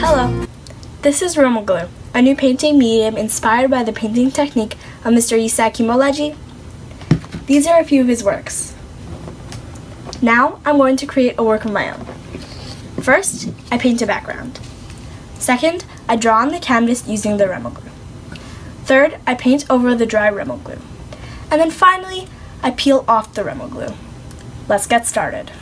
Hello, this is Remoglue, a new painting medium inspired by the painting technique of Mr. Yisa Akinbolaji. These are a few of his works. Now I'm going to create a work of my own. First, I paint a background. Second, I draw on the canvas using the Remoglue. Third, I paint over the dry Remoglue. And then finally, I peel off the Remoglue. Let's get started.